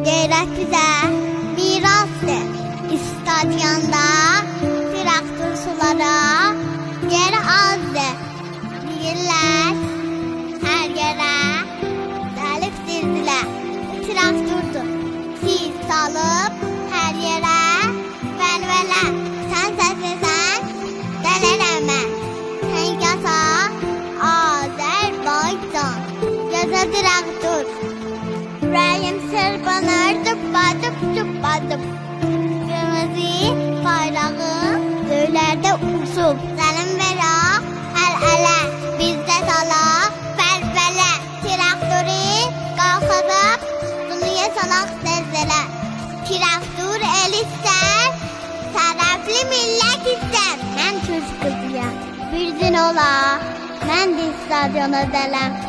Qeyrət bizə mirasdır. İstadyanda traktor sulara yer azdır. Deyirlər hər yerə gəlib dizdilər. Traktordur. Siz salıb hər yerə vəlvələ. Sən səsləsən dələləmə. Sən yasa Azərbaycan. Yaza traktor. Ürəyim sırpanır tıp tıp. Kırmızı bayrağım göylərdə uçub. Sənin veraq əl-ələ. Bizdə salaq vəlvələ. Traktoru qalxadaq dünya salaq zəlzələ. Traktor el istər, tərəfli millət istər. Mən Türk qızıyam, bir gün ola, mən də stadyona dələm.